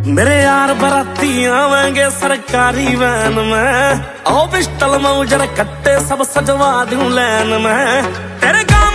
मेरे यार बराती आवेंगे सरकारी वैन में, आओ पिस्टल में उजर कट्टे सब सजवा दूं लैन में। तेरे गाँव